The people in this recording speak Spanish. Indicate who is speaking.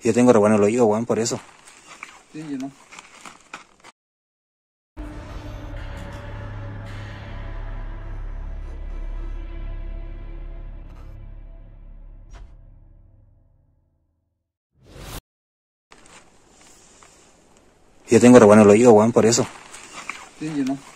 Speaker 1: Yo tengo re bueno el oído, weón, por eso.
Speaker 2: Sí, yo no.
Speaker 1: Yo tengo re bueno el oído, weón, por eso.
Speaker 2: Sí, yo no.